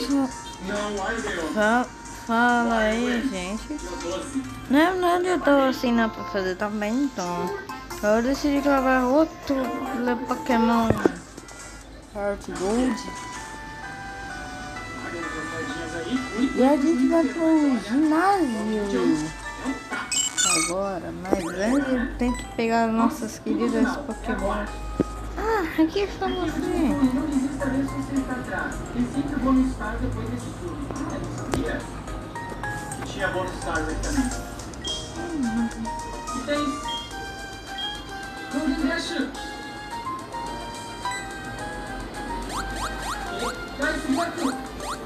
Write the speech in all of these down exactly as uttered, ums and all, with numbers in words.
mesmo. Fala, fala aí, gente. Na verdade eu tô assim, não pra fazer também, então. Eu decidi gravar outro Pokémon Heart Gold. E a gente vai pro ginásio agora, mas antes tem que pegar nossas queridas Pokémon. Ah, aqui está você. Não existe saber se você está atrás. E sempre bônus stars depois desse turno. É, não sabia? E tinha bônus stars aqui também. E tem... Golden Dash. Vai esse buraco.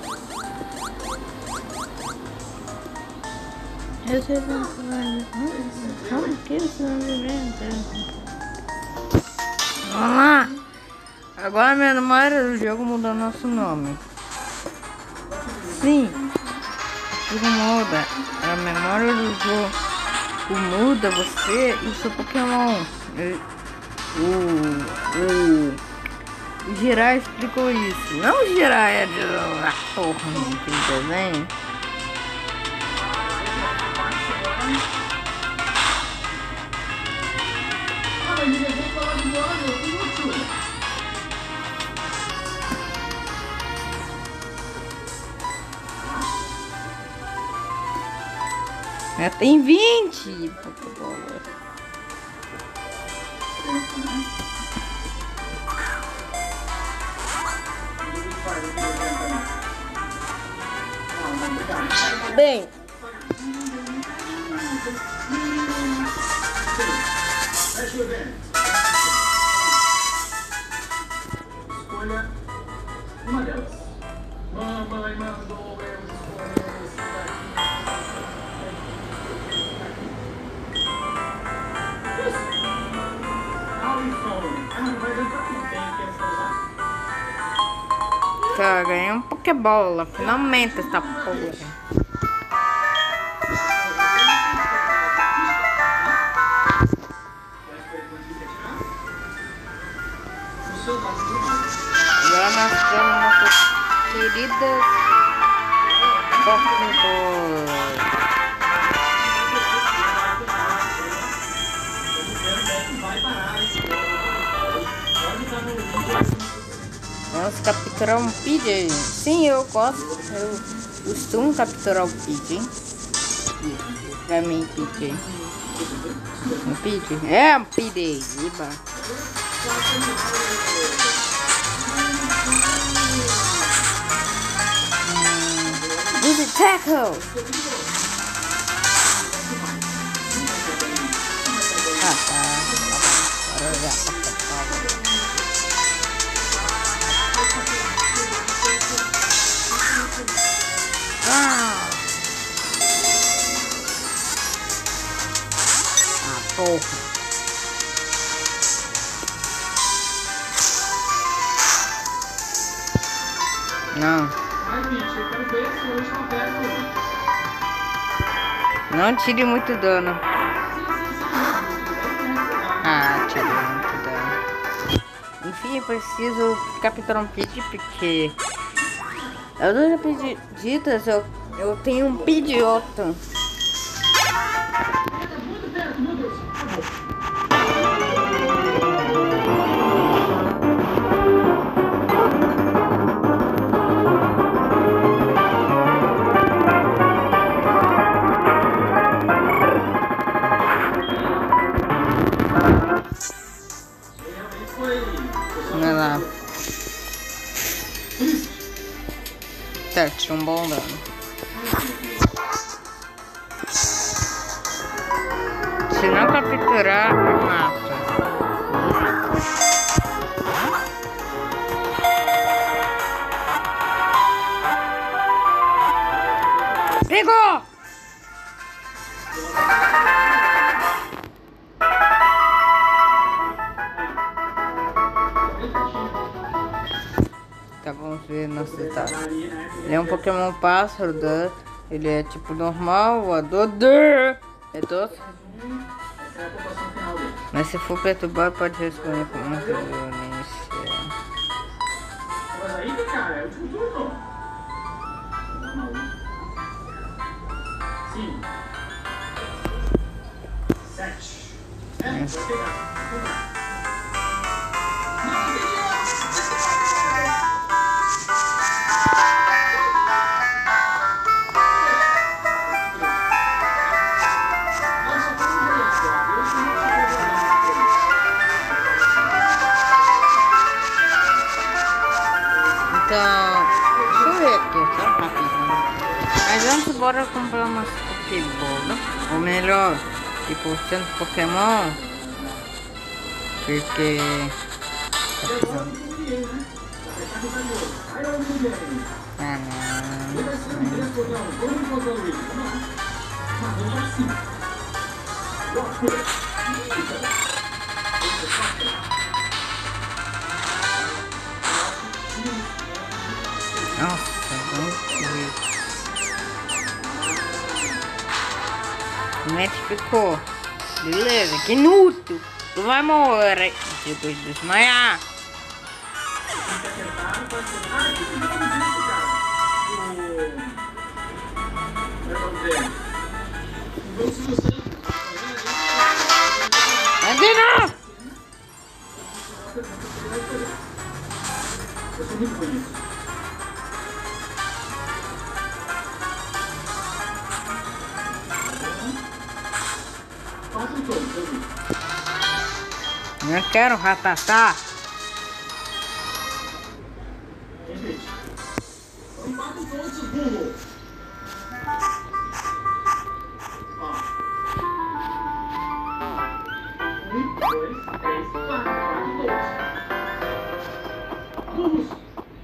Eu sei como vai. Como que você não me Vamos lá! Agora a minha memória do jogo mudou nosso nome. Sim! O jogo muda. A memória do jogo muda você e o seu Pokémon. O, o, o Jirai explicou isso. Não o Jirai é de a porra daquele desenho. É, tem vinte Pokébolas. Bem, escolha uma delas. Mamãe mandou eu escolher esse daqui. Tá, ganhei um Pokébola. Finalmente essa porra. Agora nós temos nossas queridas Pokébolas. Vamos capturar um Pidgey. Sim, eu gosto. Eu costumo capturar o Pidgey. Pra mim, Pidgey. Um Pidgey? É um Pidgey. Iba. Use Tackle. Ah, tá. Agora já. Ah, ah porra. Não. Não tire muito dano. Ah, tirei muito dano. Enfim, preciso capturar um Pidgey porque as duas pedidas eu, eu tenho um Pidgeotto. Olha lá. Certo, tinha um bom dano. Se não capturar, mata. Pegou! Tá, vamos ver nosso estado. Ele é um Pokémon pássaro, né? Ele é tipo normal, voador, é doce. Mas se for perturbar, pode responder com muita violência. Mas aí, cara, é o último turno. Sim. Sete. É, vai pegar. Pegar. Então, deixa eu ver aqui, só rapidinho. Mas antes, bora comprar umas Pokébola. Ou melhor, tipo, tanto Pokémon. Porque... Ah, nossa, muito bonito. Como é que ficou? Beleza, que nuto. Tu vai morrer depois de desmaiar. Adina! Eu sou muito bonito. Faça o todo, eu vi. Eu quero ratatá. Repete. Então faça o todo, seu burro. Ó. Um, dois, três, quatro. Quatro todos. Burros.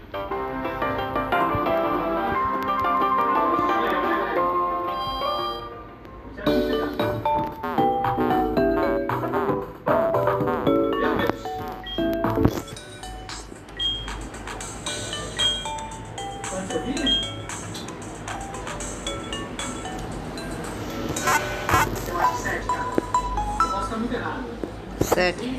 Sete.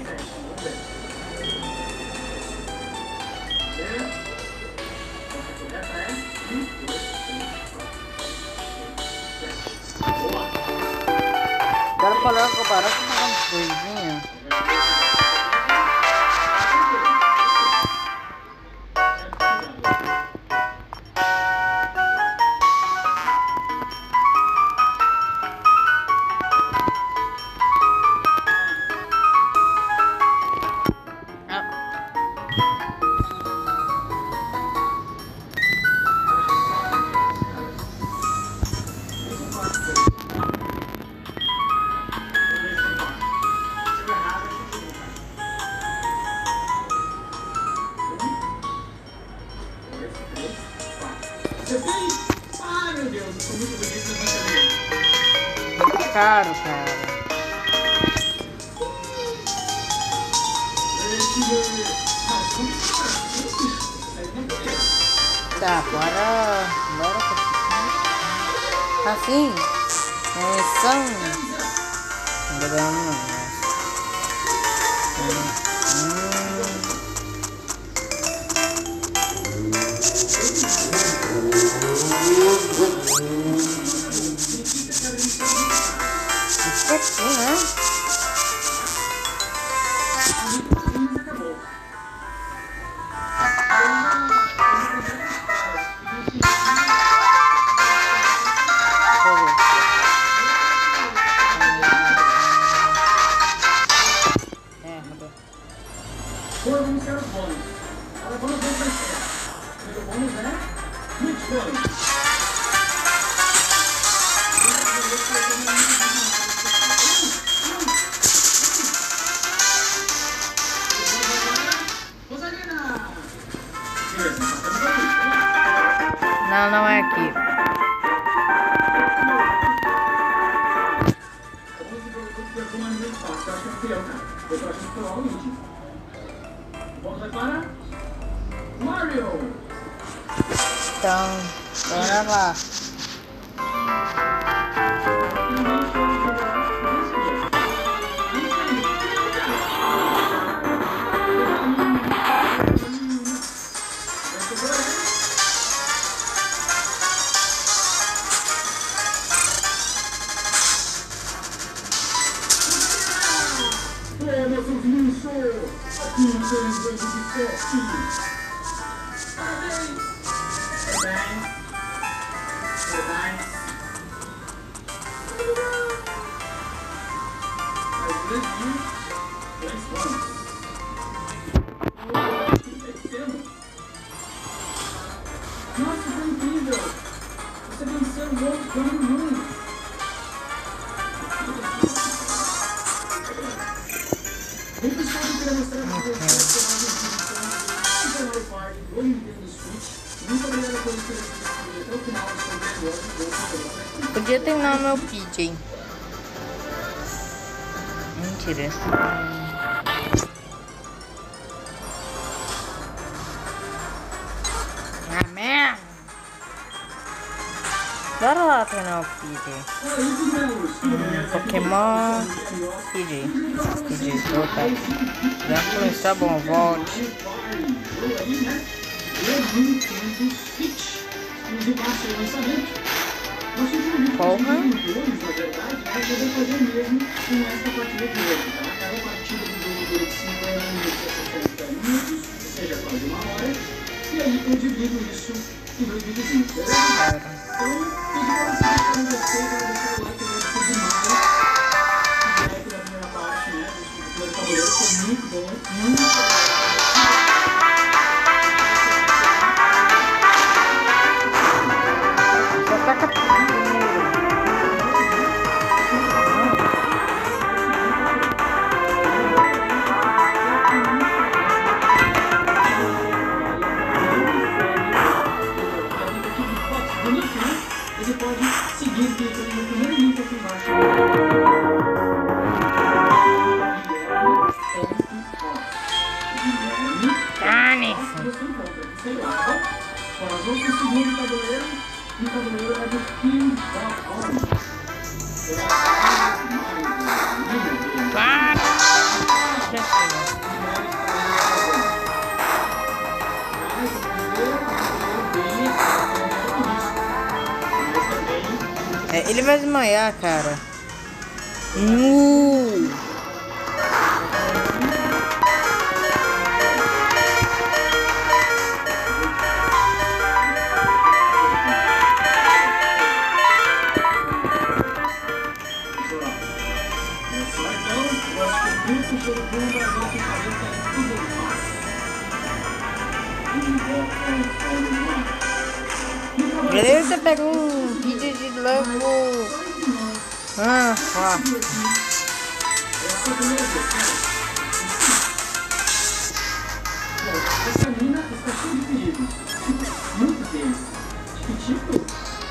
Agora coloca o barulho com uma coisinha. Ai, meu Deus, eu sou muito bonito nessa caminhada. Muito caro, cara. Tá, bora. Bora. Assim. Munição. Grama. Isso aqui, né? Agora vamos ter os bônus. Agora vamos ver o que vai ser. O bônus é muito bônus. Não, não é aqui. Vamos agora. Mario! Então, bora lá. Nossa, foi incrível! Você venceu o outro plano muito! Bem pessoal, eu queria mostrar para vocês o Super Mario Party do Nintendo Switch. Muito obrigado por ter assistido até o final do seu Podia terminar meu P J. Mentira. Ah, merda! Bora lá treinar o P J. Hum, Pokémon P J. P J, voltar. Já foi, tá bom, volte. Porra. E aí eu divido isso em dois videozinhos, beleza? Então, pedi para vocês deixarem gostei, para deixar o like, para você demais. O like da primeira parte, né? Do primeiro tabuleiro foi muito bom, muito bom. Você pode seguir clicando no primeiro link aqui embaixo. Cane. Você encontra aqui, sei lá, tá? Bom, nós vamos pro segundo tabuleiro. E o tabuleiro é do King of Para. É, ele vai desmaiar, cara. Uh. Beleza, você pega um vídeo de level. Ah, ó. Essa mina está cheia de perigos. Muitos deles. Tipo,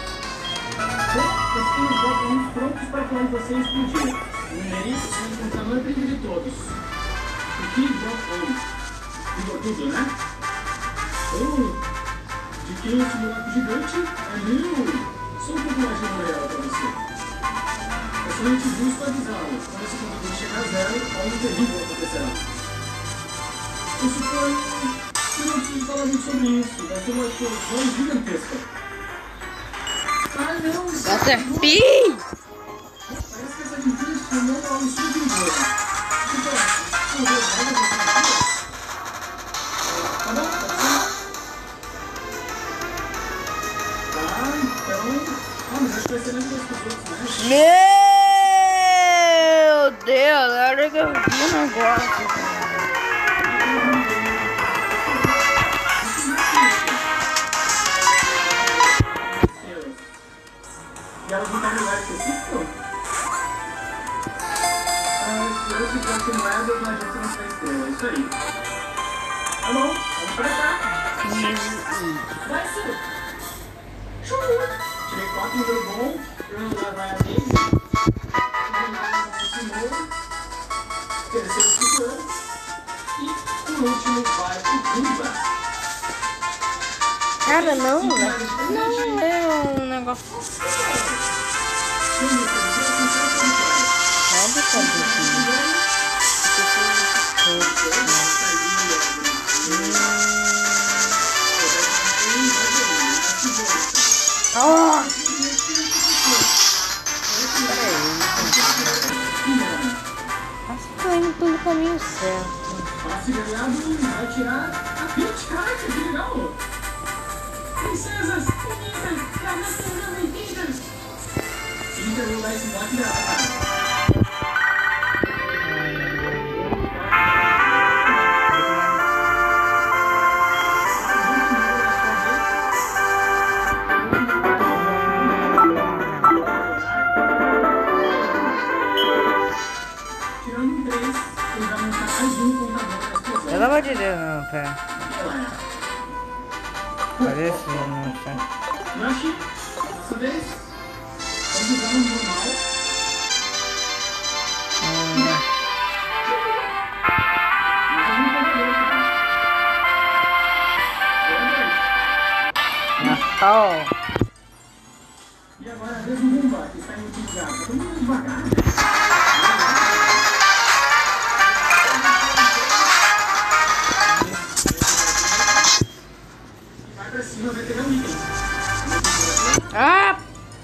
eu tenho os botões prontos para quando você explodir. O numerito é o tamanho primo de todos. O King of Homens. Ficou tudo, né? Oh! De quem esse buraco gigante é meu! Só um pouco mais de amarelo para você. É somente justo avisá-lo. Quando esse computador chegar a zero, algo terrível acontecerá. Isso foi... Eu não preciso falar muito sobre isso. Vai ser uma explosão gigantesca. Ah, não! Caterpie! Parece que essa dentista não é um surpreendente. Tipo, por Deus, olha você aqui. Tá bom? Pode ser? Ah, mas acho que vai ser lento das pessoas, né? Meu Deus, a hora que eu vi o negócio, cara. E elas não estão em lugar específico? Ah, se eu tivesse moedas na agência não sei estrela, é isso aí. Tá bom, vamos pra cá. Vai ser. Show! Tirei quatro números bons, primeiro lugar vai a dele, segundo lugar vai o Simão, terceiro o Ciclano, e o último vai o Guba. Cara, não, né? Não é um negócio. Pode fazer isso. Oh! Peraí. Acho que tô indo pelo caminho certo. Partida aliado vai tirar a Peach. Caraca, que legal! Princesas, bonitas, carnaças bonitas. Então, vou dar esse bote dela, cara. Pelo amor de Deus, não, pera. Cadê esse monstro? Nashi, dessa vez, vamos usar um normal. Hum. Natal. E agora a vez do Mumba, que está indo devagar. Todo mundo devagar. Vai pegar um item. Ah!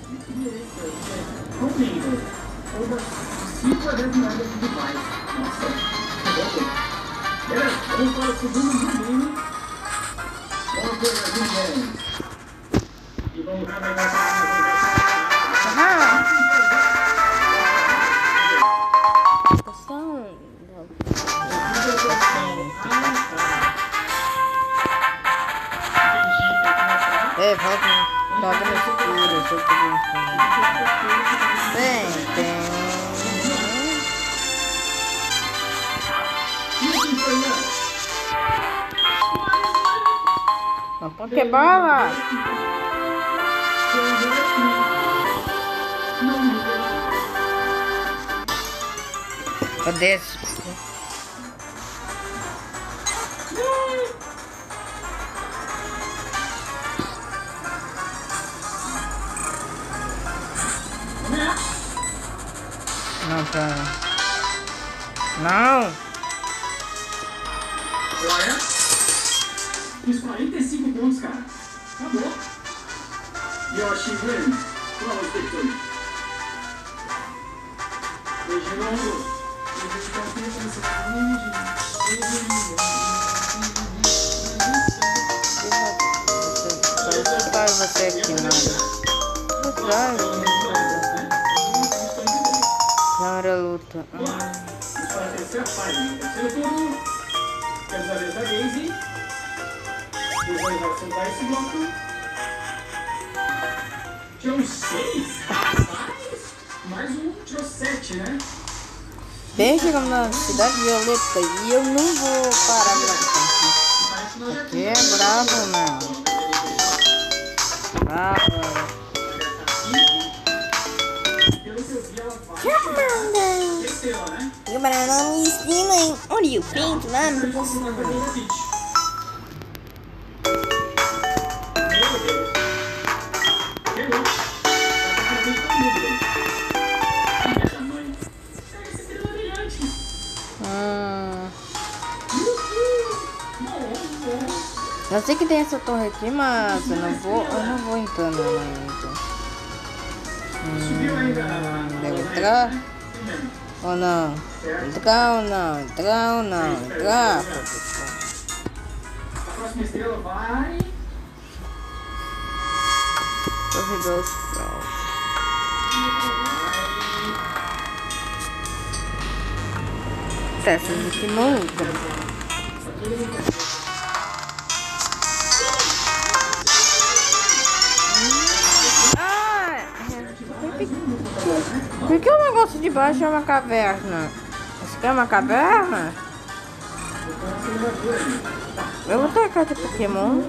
Comendo. Over cinco a dez moedas de device. Nossa, beleza, vamos para o segundo game. Vamos ver a gente. E vamos ver a É, volta, volta no escuro, só que tem, tem. Uma Pokébola! Cadê esse? Não, pera. Não! Olha, fiz quarenta e cinco pontos, cara. Acabou. Yoshi win. Flawless victory. Beijo longo. Só escutar você aqui, não. Você Câmera luta. Hum. Isso vai terceira página. Terceiro turno. Temos a vez da Daisy. Visualização da esse bloco. Tirou seis? Rapaz! Mais um tirou sete, né? Bem, chegamos na Cidade Violeta e eu não vou parar pra cá. Aqui é bravo, não. Bravo. Agora não me ensina em onde eu pinto lá no Hum. Eu sei que tem essa torre aqui, mas eu não vou, eu não vou entrando lá então. Hum, devo entrar? Ou não? Entrar ou não? Entrar ou não? Entrar? A próxima estrela vai. Torre dos Frauds. Tá, essas aqui não lutam. Por que o negócio de baixo é uma caverna? Isso aqui é uma caverna? Eu vou tacar de Pokémon.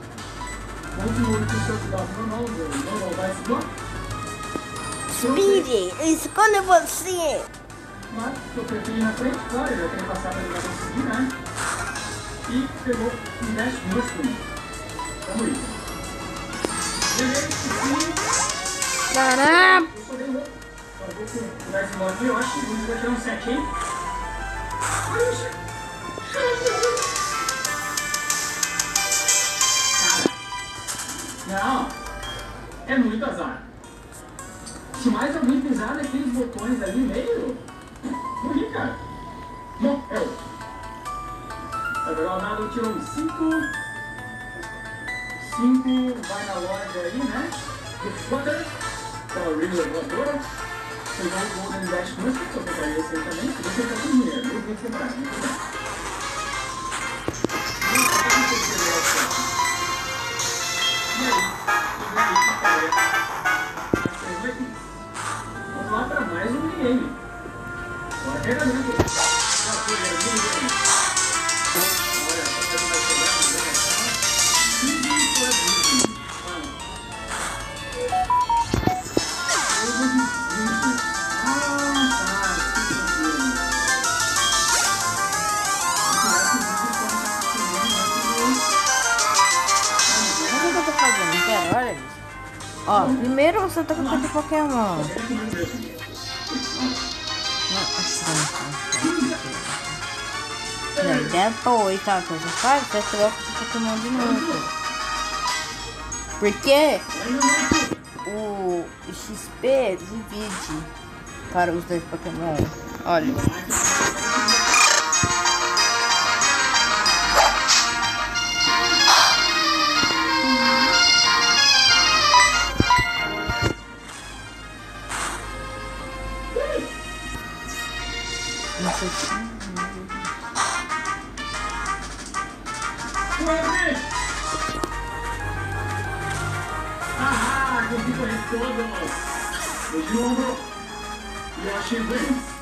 Speedy, esconde você! Mas eu preferi na frente, claro, eu tenho passado ali pra conseguir, né? E pegou um dez músculo. Vamos ir. Caramba! Eu sou bem louco. Eu vou com o dez aqui, eu acho que vou tirar um sete, hein? Olha isso. Cara, não. É muito azar. Se mais alguém pisar naqueles botões ali no meio, morri, cara. Não, é outro. Vai pegar o nada, tirou cinco. cinco, vai na loja aí, né? Do Flutter, aquela River voadora. Pegar o Golden Dash Musket, só pegaria esse aí também. Se você tá com dinheiro, eu vou comprar, muito bem. E aí, vamos lá para mais um minigame. Bora pegar dentro. Já foi a minigame. Olha, só que vai chegar na gravação. quinze para vinte. Olha isso. Ó, primeiro você tá com o de Pokémon. Não, e depois, tá? Você faz, você troca o Pokémon de novo. Porque o X P divide para os dois Pokémon. Olha. Ah, consegui correr todos. De novo. Yoshi wins.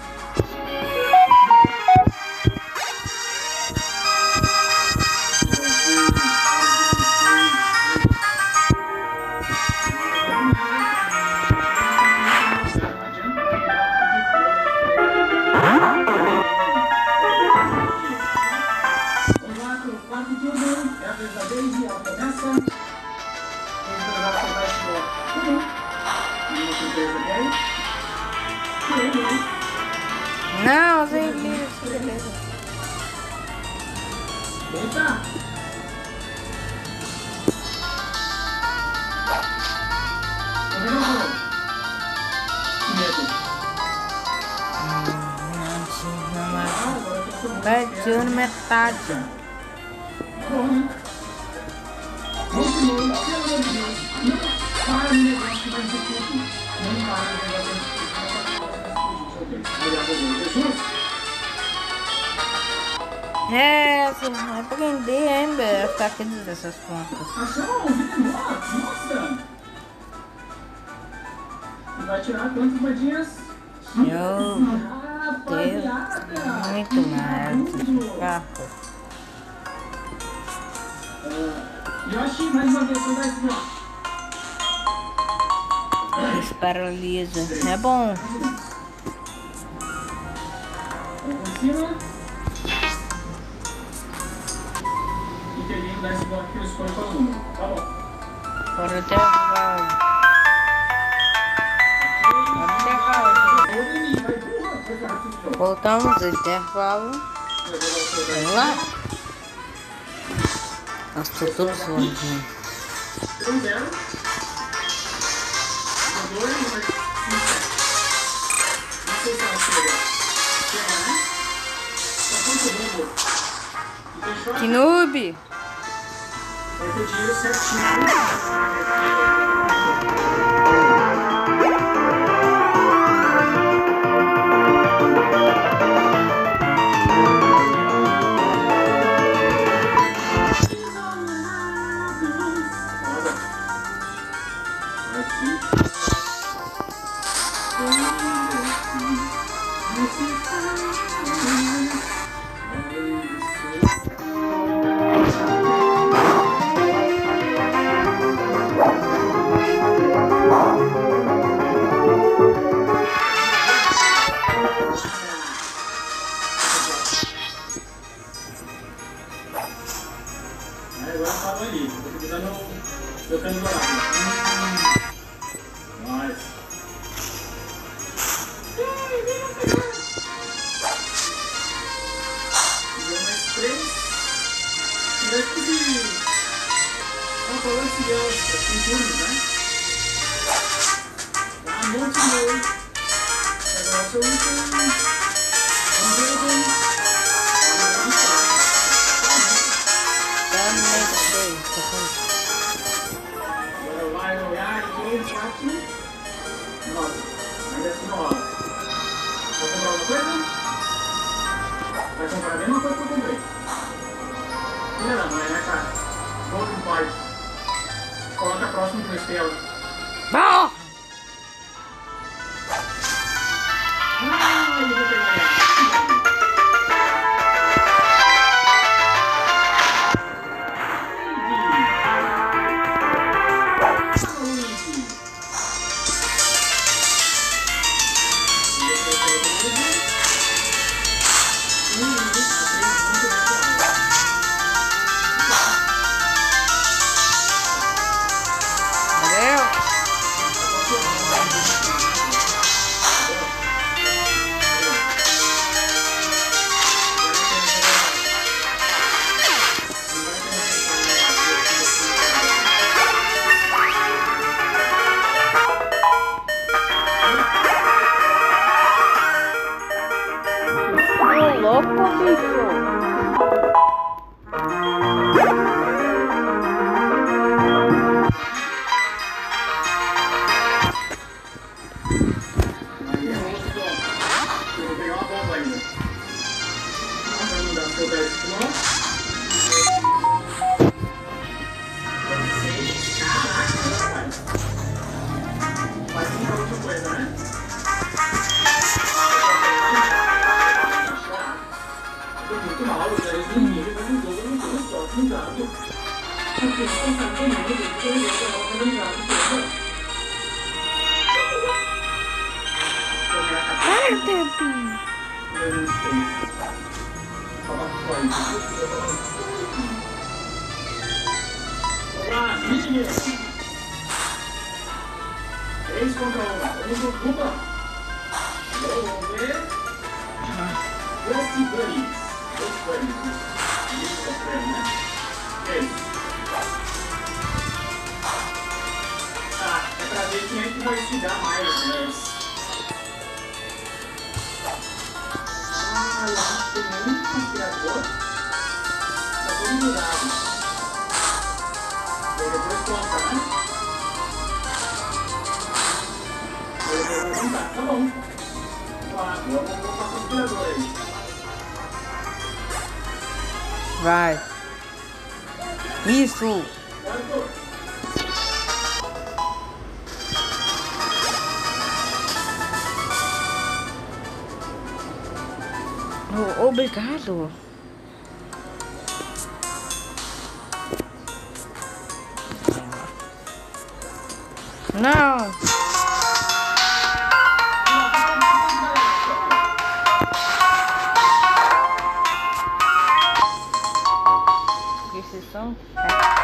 Não, sem isso, beleza. Eita! Vai tirando metade. Continua, pelo amor de Deus. Não para no negócio que vai ser tudo. Não para no negócio é, assim, vai aprender ainda a ficar aqui dessas contas. Achou? Nossa! E vai tirar quantas moedinhas? Eu tenho muito mais. Carro. Yoshi, mais uma vez, você vai assim, ó. Desparalisa. É bom. Por cima. E peguei o dez bloco que eu escolho para o número. Tá bom. Fora até o voltamos do intervalo. Vamos lá. Nossa, tô todo sozinho. Um zero. Um dois, um três. Não sei se ela chega. Chega, né? Só quanto robô? Que noob! Vai ter dinheiro certinho. Agora acabou ali, tô precisando meu cano dourado. Nice. Deu mais três. Tivesse que... Vamos falar se deu assim turnos, né? Dá um monte de novo. Agora o seu último. Vamos ver o nove. Ainda assim não rola. Vai comprar alguma coisa? Vai comprar a mesma coisa que eu comprei. Não, não, não é, né, cara? Golden Party. Coloca próximo pro Estela. Ah! Ah, eu vou pegar ela. três contra um. Vamos dupla. Vamos ver. Doce Bunnies. Doce Bunnies. Isso, né? É isso. Ah, é pra ver quem é que vai estudar mais, né? Ah, eu acho que tem um inspirador. Tá todo mudado. E depois conta, né? Tá bom. Agora vamos passar o inspirador aí. Vai. Isso. Oh, obrigado. Não. Precisão. É.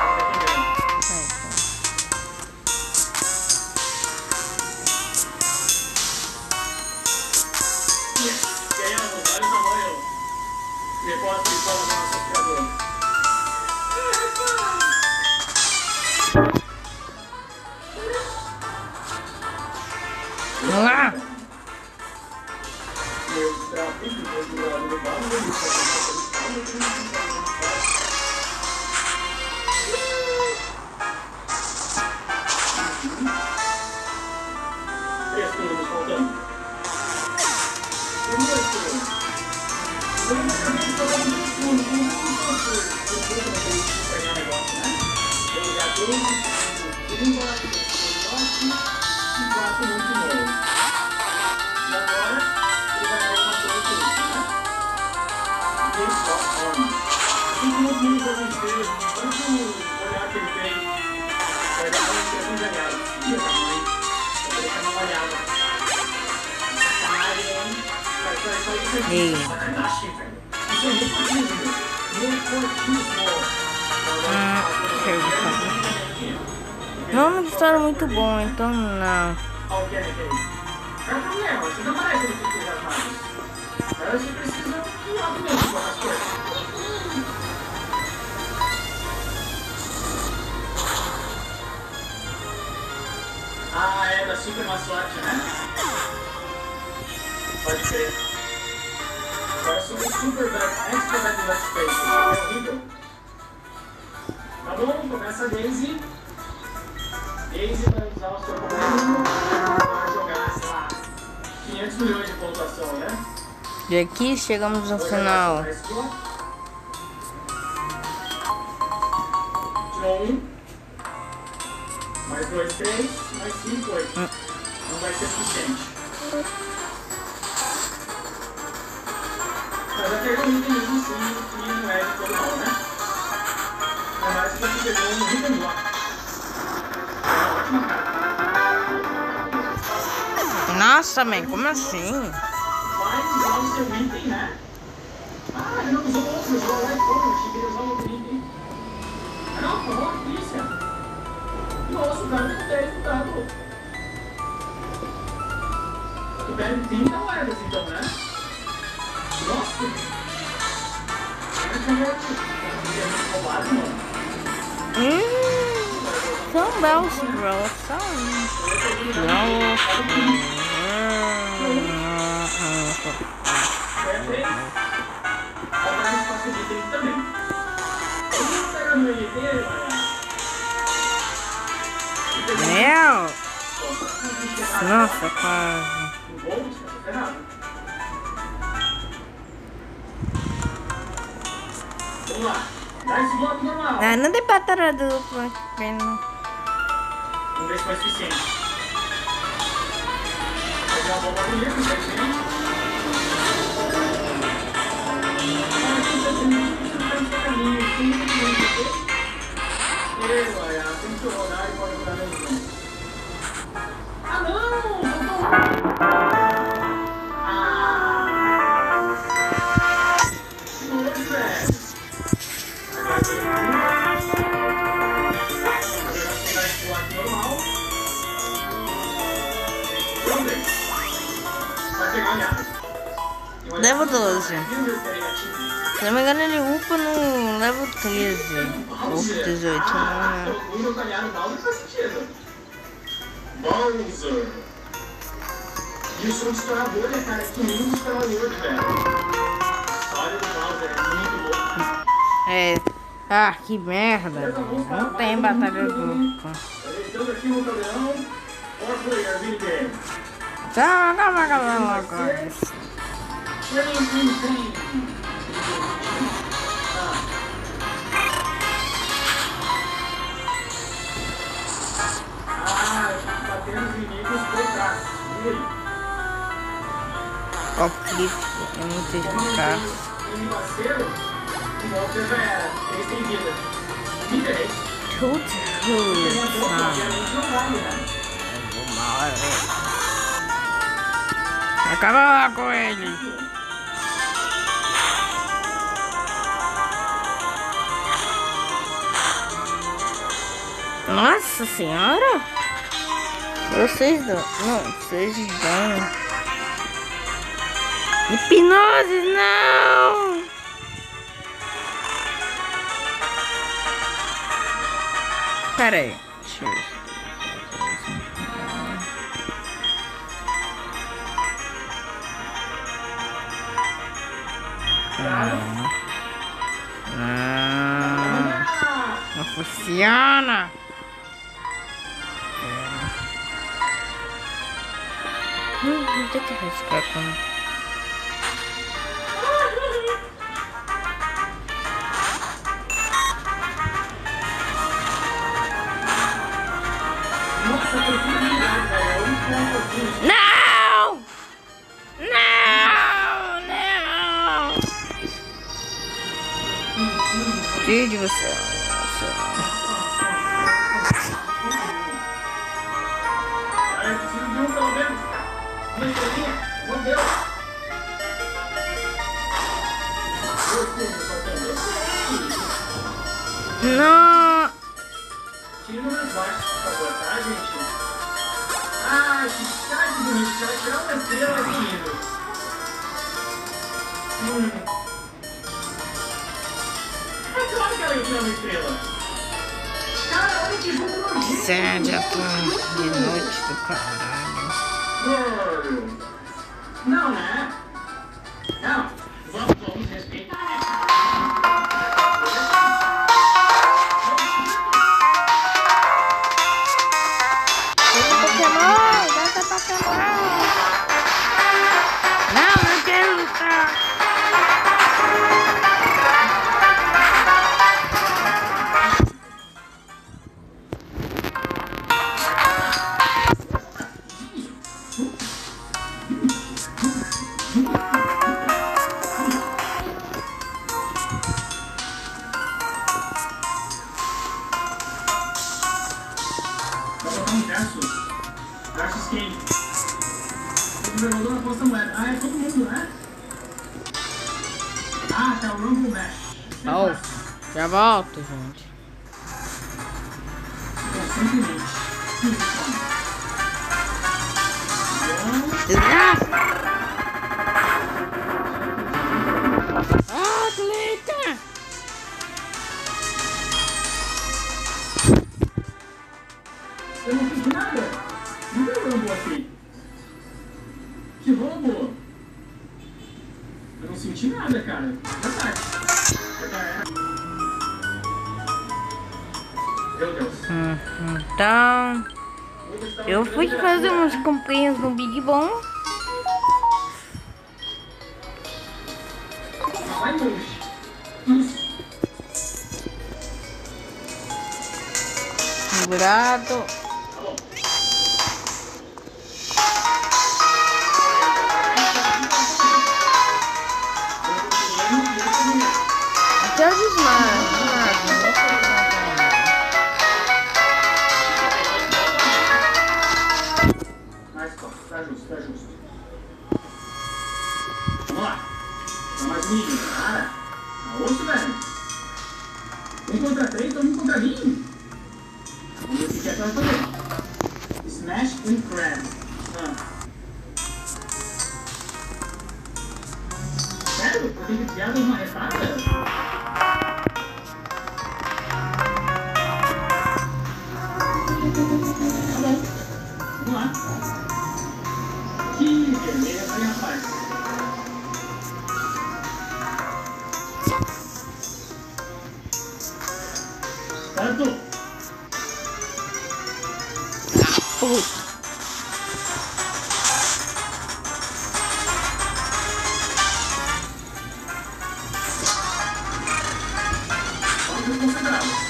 Ah! Ei. Hum, não é uma história muito boa, então não. É um problema, você não parece que fica mais. Elas precisam de um lado mesmo para as coisas. Ah, é da Super Mascote, né? Pode crer. Agora sobre Super Bad Extra Bad Blood Space. É horrível. Tá bom, começa a Daisy. E Daisy vai usar o seu comando para jogar, sei lá, quinhentos milhões de pontuação, né? E aqui chegamos no final. Tirou um. Mais dois, três. Mais cinco, oito. Hum. Não vai ser suficiente. Mas já pegou um item mesmo assim, que não é de todo mal, né? Mas você pegou um item melhor. É ótimo, cara. Nossa, man, como assim? Vai usar o seu item, né? Ah, ele não usou outro, usou o iPhone, achei que ele usou outro item. Ah, não, por favor, polícia. Nossa, o cara não tem resultado. Tu perde trinta moedas então, né? Nossa! É roubado, mano. Hum, são belos bros, são. Meu! Nossa, quase. Vamos lá. Dá esse bloco normal. Ah, não tem batalha dupla. Que pena. Vamos ver se foi suficiente. Fazer uma bomba bonita, não sei se tem que rodar e pode rodar mesmo. Ah, não! Ah! Que nojo, velho! Normal. Vai pegar a llave. Level doze. Se não me engano, ele upa no level treze. Ou dezoito, né? O meu talhado Bowser faz sentido. Bowser. E o som de estourar bolha, cara. Que lindo estourar bolha, velho. A história do Bowser é muito boa. É. Ah, que merda. Não tem batalha dupla. Entrando aqui no caldeirão. Four player minigame. Calma, calma, calma, calma. Trem, trem, trem. Ah, batendo os inimigos por trás. Ui. Ó, clipe. É muito eficaz. Ele parceiro, o Walter já era. Eles têm vida. Vida é isso. Tudo. Obviamente não vale, né? Acaba lá com ele. Nossa senhora! Vocês dão. Não, vocês dão. Hipnose, não! Pera aí. Deixa eu ver. Ah, ah, não funciona. Hum, não tem que arriscar com. Não! Não! Não! Deus do céu. Eu preciso de um pelo menos. Uma estrelinha. Meu Deus. Não! Tira o número baixo, por favor, tá, gente? Ah, que cara que bonito. Se ela tirar uma estrela, que lindo. Hum. Mas claro que ela ia tirar uma estrela. Cara, olha que jogo nojento. Sério, já tô de noite do caralho. Girl. Não, né? Não. Vamos, vamos respeitar, né? Pokémon. Não, eu quero lutar. Versus quem? O jogador aposta a moeda. Ah, é todo mundo, né? Ah, tá o Rumble Match. Oh, já volto, gente. Constantemente. Desgraça! Ah, clica! Eu não fiz nada. Não tem Rumble aqui. Que roubo? Eu não senti nada, cara. Verdade. Meu Deus. Hum, então, eu fui fazer umas comprinhas no Big Bom. Vai longe. Isso. Segurado. Até desmaio. Mais forte, tá justo, tá justo. Vamos lá. Dá mais um minuto, cara. Tá osso, velho. Um contra três, todo mundo contra mim. Vamos ver o que é que vai fazer. Smash and grab. Ah. Sério? Eu tenho que criar uma retada? Vamos lá. Que beleza, hein, rapaz? Certo? Puta. Vamos concentrar.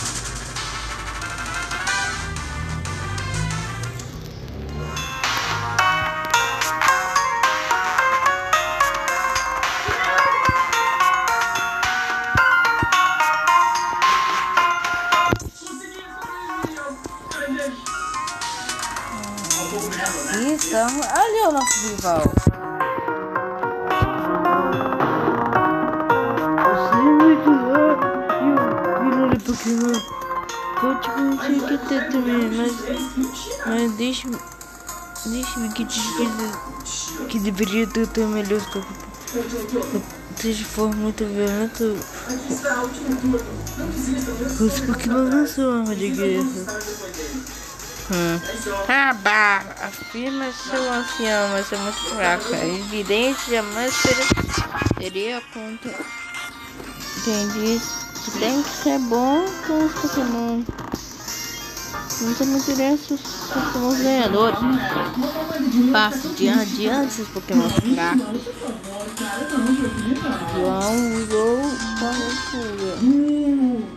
Isso, olha o nosso rival. Você é muito rápido. E o vilão de Pokémon. Pode conhecer que tem também, mas, mas deixa, deixa-me que te diga que deveria ter tão melhor que seja for muito violento. Os Pokémon não são arma de guerra. Hum. Ah, bah, afirma seu ancião, mas é muito fraca. É evidente, jamais seria, teria conta. Quem diz que tem que ser bom com os Pokémon. Não se me interessa os Pokémon ganhadores. Passe de adiante os Pokémon fracos. João usou para a fuga.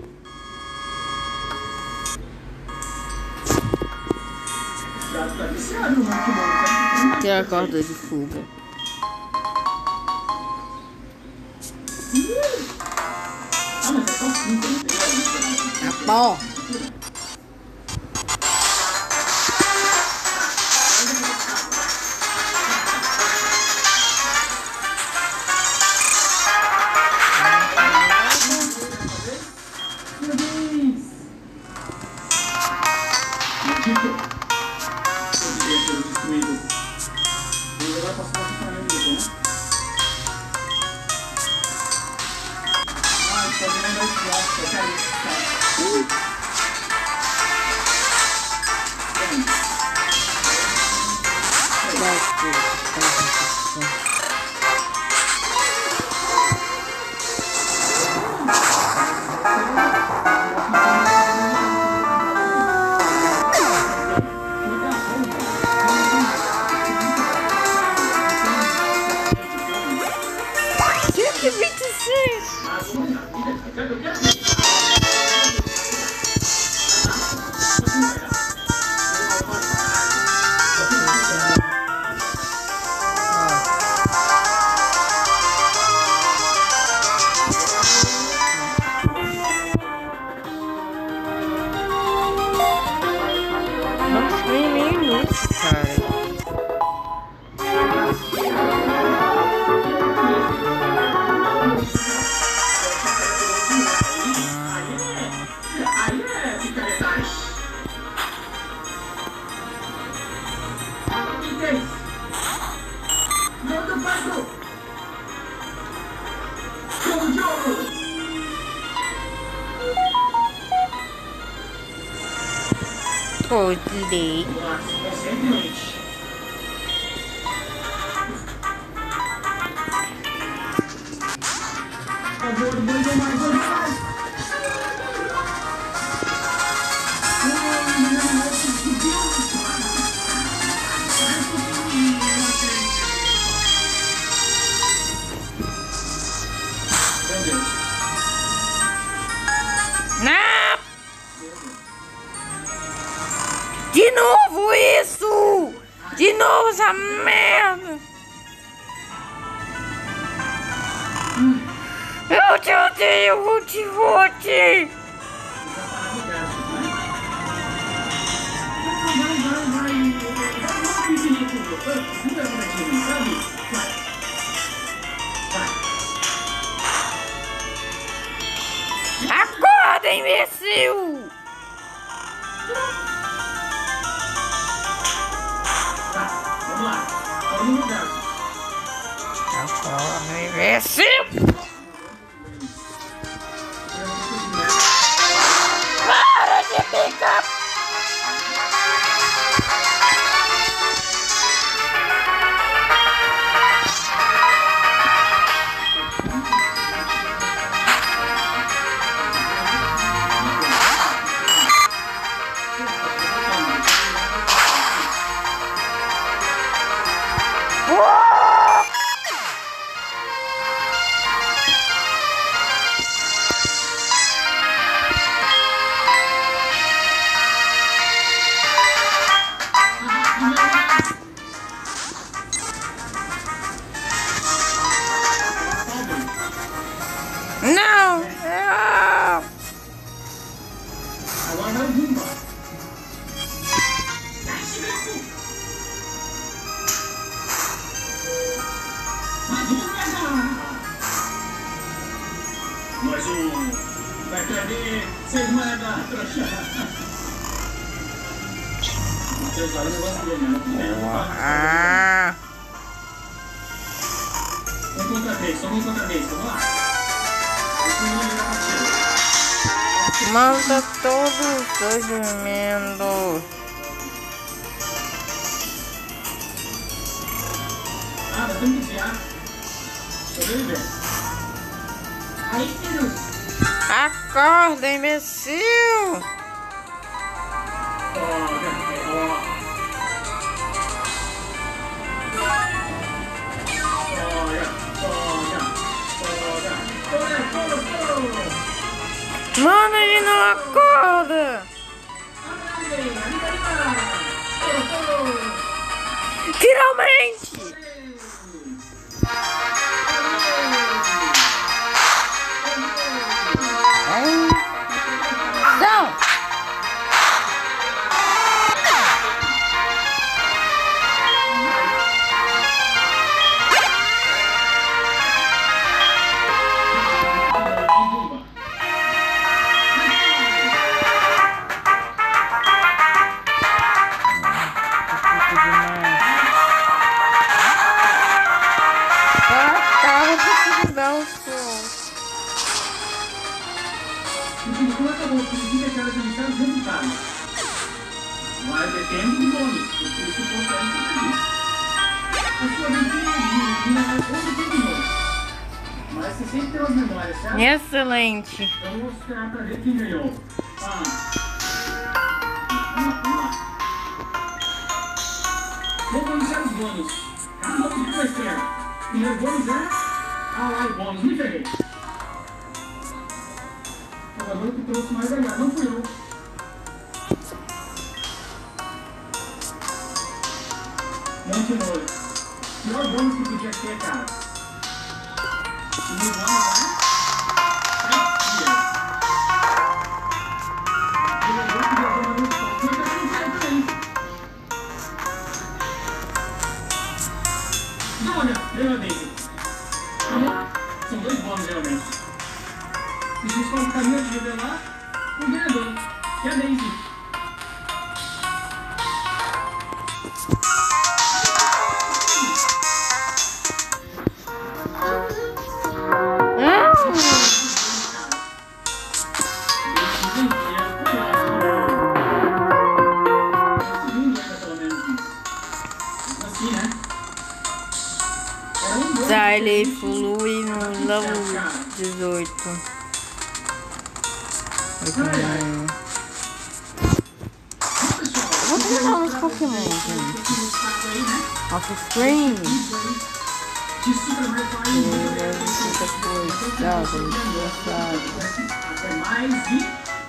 Que é a corda de fuga. A pó. três. Volta quatro. Com o jogo. Olhei. Excelente. Por favor, dois mais, dois mais. Não! De novo isso! De novo essa merda! Eu te odeio, Ruti Ruti! Acorda, imbecil! Tá, vamos lá. Vamos no lugar. Acorda, imbecil! Para de picar! Não! Não! Agora vai o Jumba. Mais um. Vai perder. Seis moedas, trouxa. Vocês olham o negócio dele, né? Ah! Um contra três, só um contra três, vamos lá. Manda todos dois dormindo. Ah, nós temos que desviar. Sobreviver. Aí, filho. Acorda, imbecil! Mano, ele não acorda! Finalmente! Não! Mas depende do nome, porque isso acontece aqui. A sua aventura não é onde terminou. Mas você sempre tem umas memórias, certo? Excelente. Então vamos esperar pra ver quem ganhou. Ah. Vamos lá, vamos lá. Vamos anunciar os bônus. Cada um fica pra esquerda. Primeiro bônus é... Ah lá, o bônus. Me peguei. O jogador que trouxe mais ganhar. Não fui eu. Monte Moro. Pior bônus que podia ter, cara. O meu bônus é... Não, olha, eu Daisy. São dois bônus, realmente. E se for o caminho de revelar o ganhador, que é a Daisy. Aí ele flui no level dezoito. Eu vou tentar uns Pokémon, gente. Off screen. De Super Mario Party. Muita coisa. Até mais e